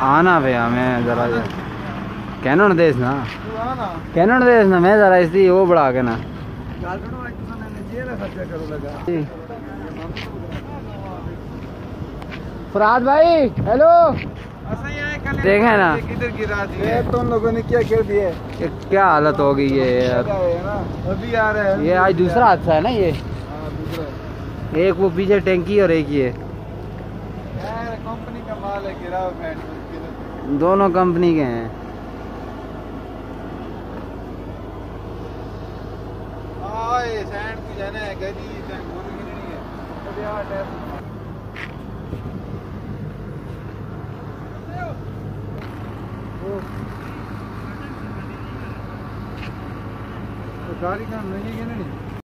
आना पे हमें जरा कैनन देस ना मैं जरा इसलिए वो बढ़ा के ना फराद भाई हेलो देखे ना किधर गिरा दिए तुम लोगों ने क्या कर दिए क्या हालत हो गई है यार अभी आ रहा है ये आज दूसरा हादसा है ना ये एक वो पीछे टैंकी और एक ये कंपनी का माल है गिरा दोनों कंपनी के हैं सैंड की जाना है गदी नहीं है गाड़ी का नहीं है नहीं